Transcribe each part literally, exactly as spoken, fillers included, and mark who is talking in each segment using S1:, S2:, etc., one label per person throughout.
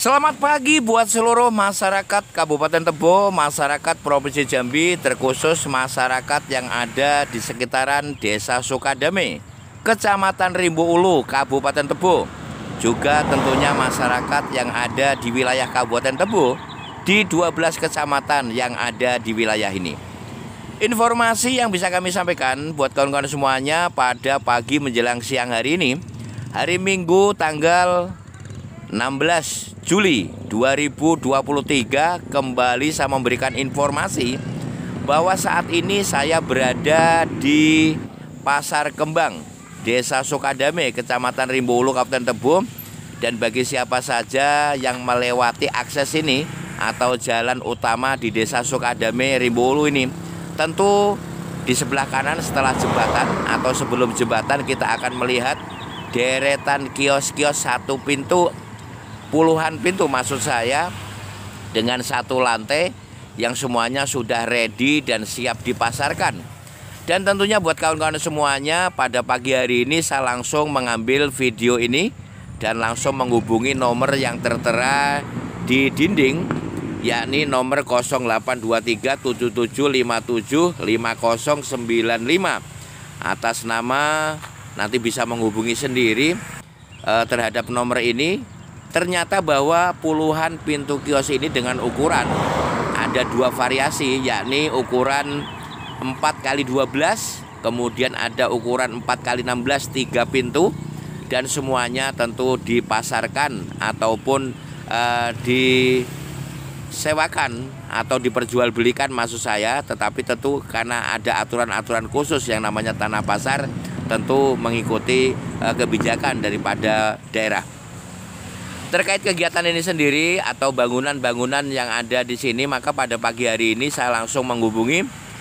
S1: Selamat pagi buat seluruh masyarakat Kabupaten Tebo, masyarakat Provinsi Jambi, terkhusus masyarakat yang ada di sekitaran Desa Sukadame, Kecamatan Rimbo Ulu, Kabupaten Tebo. Juga tentunya masyarakat yang ada di wilayah Kabupaten Tebo di dua belas kecamatan yang ada di wilayah ini. Informasi yang bisa kami sampaikan buat kawan-kawan semuanya pada pagi menjelang siang hari ini, hari Minggu tanggal enam belas Juli dua ribu dua puluh tiga, kembali saya memberikan informasi bahwa saat ini saya berada di Pasar Kembang, Desa Sukadame, Kecamatan Rimbo Ulu, Kabupaten Tebo. Dan bagi siapa saja yang melewati akses ini atau jalan utama di Desa Sukadame Rimbo Ulu ini, tentu di sebelah kanan setelah jembatan atau sebelum jembatan kita akan melihat deretan kios-kios satu pintu, puluhan pintu maksud saya, dengan satu lantai yang semuanya sudah ready dan siap dipasarkan. Dan tentunya buat kawan-kawan semuanya, pada pagi hari ini saya langsung mengambil video ini dan langsung menghubungi nomor yang tertera di dinding, yakni nomor nol delapan dua tiga tujuh tujuh lima tujuh lima nol sembilan lima. Atas nama, nanti bisa menghubungi sendiri eh, terhadap nomor ini. Ternyata bahwa puluhan pintu kios ini dengan ukuran ada dua variasi, yakni ukuran empat kali dua belas, kemudian ada ukuran empat kali enam belas, tiga pintu, dan semuanya tentu dipasarkan ataupun uh, disewakan atau diperjualbelikan maksud saya. Tetapi tentu karena ada aturan-aturan khusus yang namanya tanah pasar, tentu mengikuti uh, kebijakan daripada daerah. Terkait kegiatan ini sendiri atau bangunan-bangunan yang ada di sini, maka pada pagi hari ini saya langsung menghubungi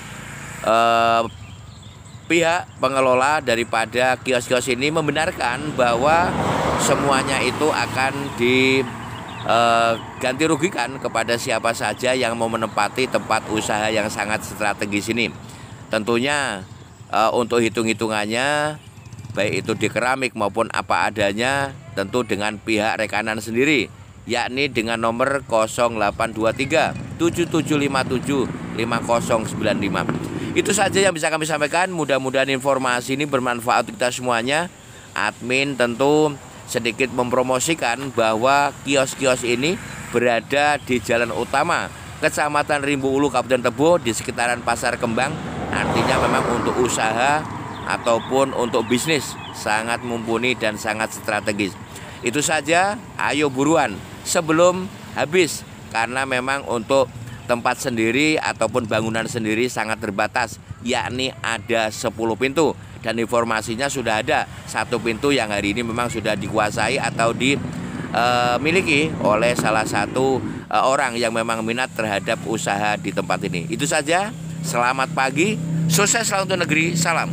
S1: uh, pihak pengelola daripada kios-kios ini, membenarkan bahwa semuanya itu akan diganti uh, rugikan kepada siapa saja yang mau menempati tempat usaha yang sangat strategis ini. Tentunya uh, untuk hitung-hitungannya, baik itu di keramik maupun apa adanya, tentu dengan pihak rekanan sendiri, yakni dengan nomor nol delapan dua tiga tujuh tujuh lima tujuh lima nol sembilan lima. Itu saja yang bisa kami sampaikan. Mudah-mudahan informasi ini bermanfaat untuk kita semuanya. Admin tentu sedikit mempromosikan bahwa kios-kios ini berada di jalan utama Kecamatan Rimbo Ulu, Kabupaten Tebo, di sekitaran Pasar Kembang. Artinya memang untuk usaha ataupun untuk bisnis sangat mumpuni dan sangat strategis. Itu saja, ayo buruan sebelum habis, karena memang untuk tempat sendiri ataupun bangunan sendiri sangat terbatas, yakni ada sepuluh pintu, dan informasinya sudah ada satu pintu yang hari ini memang sudah dikuasai atau dimiliki oleh salah satu uh, orang yang memang minat terhadap usaha di tempat ini. Itu saja, selamat pagi, sukses selalu untuk negeri, salam.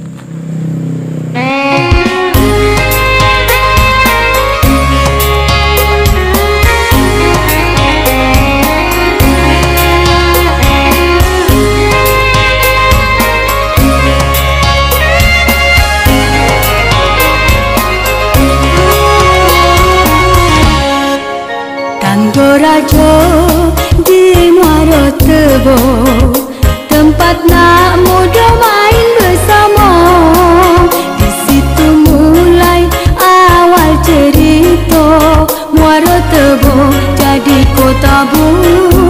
S2: Tanggo Rajo di Muaro Tebo, tempat nak muda main bersama. Di situ mulai awal cerita, Muaro Tebo jadi kota bu